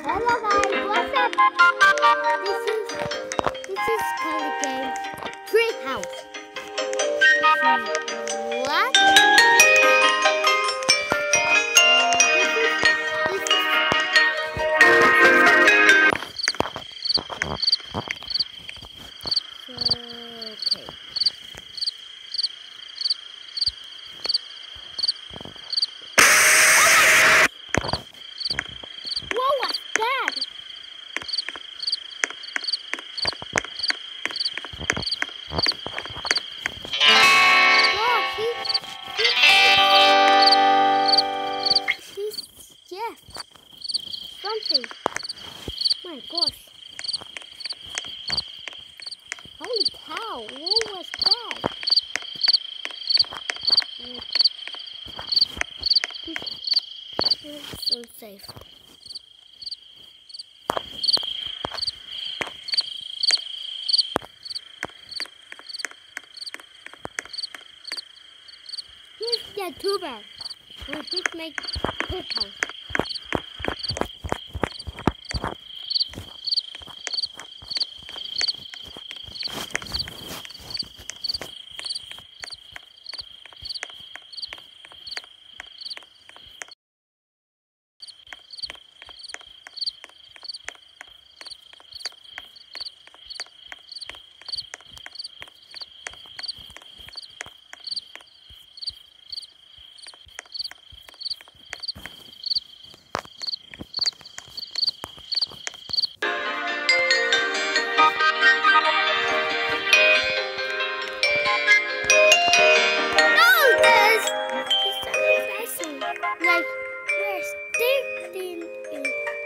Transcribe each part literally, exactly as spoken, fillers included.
Hello guys, what's up? This is this is kind of game Treehouse. What? Okay. What was that? Oh, he, he, he's, yeah, something. My gosh. Holy cow, what was that? It's so safe. Here's the tuber. We just make this house. Like, we're sticking in.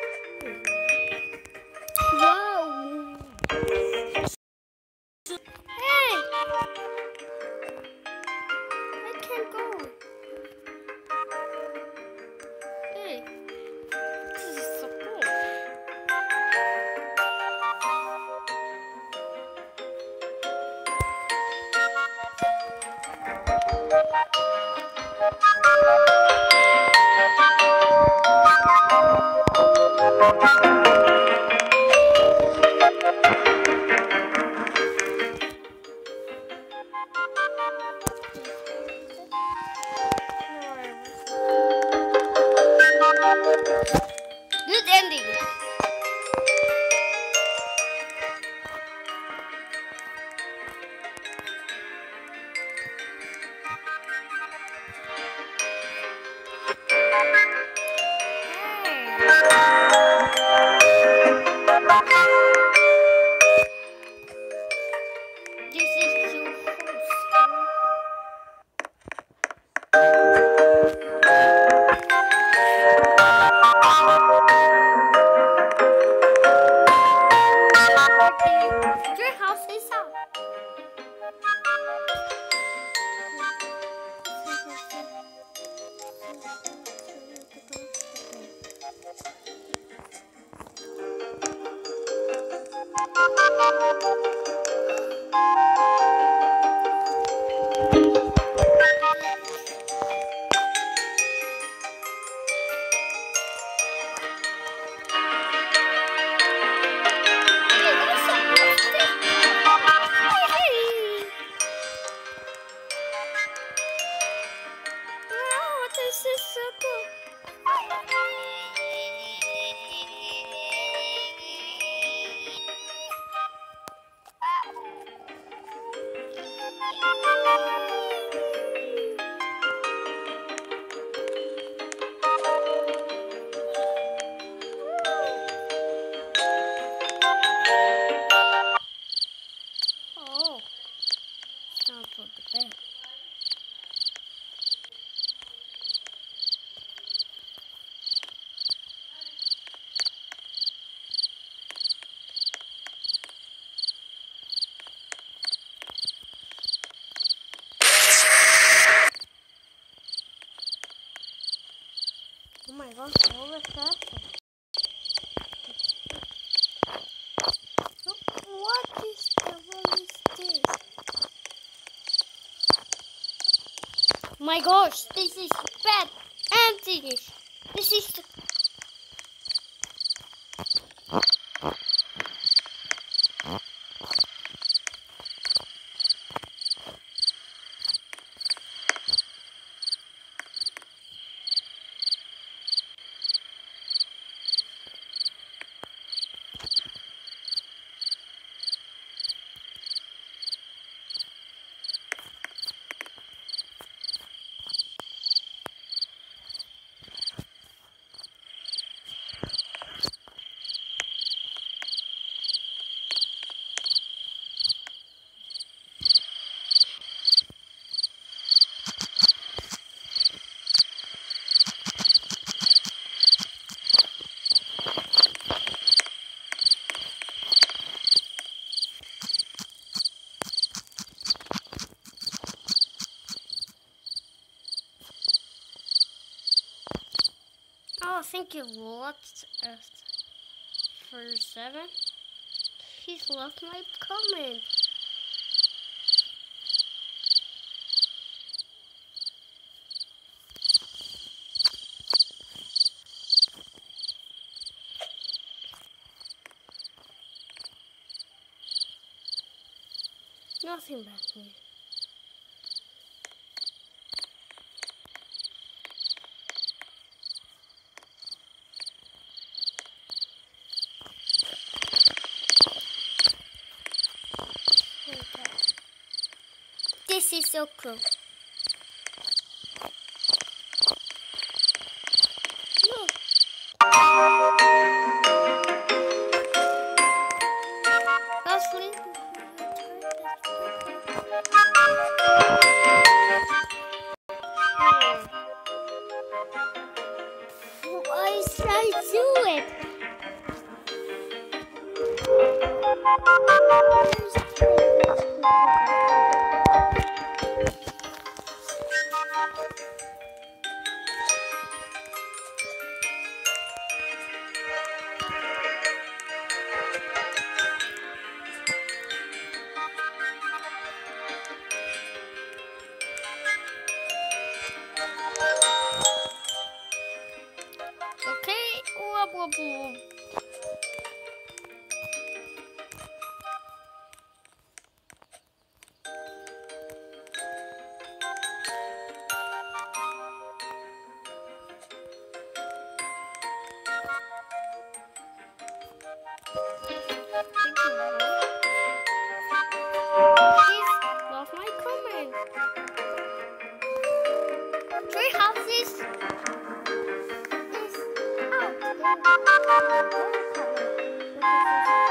Whoa! Hey! I can't go. Hey! This is so cool. Good ending. This is your house. Your house is up. This is so cool. Oh, it's time for the bed. Oh my gosh, what was that? What is the hell is this? My gosh, this is bad and finished. This is the Okay, what's uh, for seven? He's left my comment. Nothing back me. This is so cool. No. Lastly, I shall do it. okay, blah blah blah. Please love my comment. Three houses is out.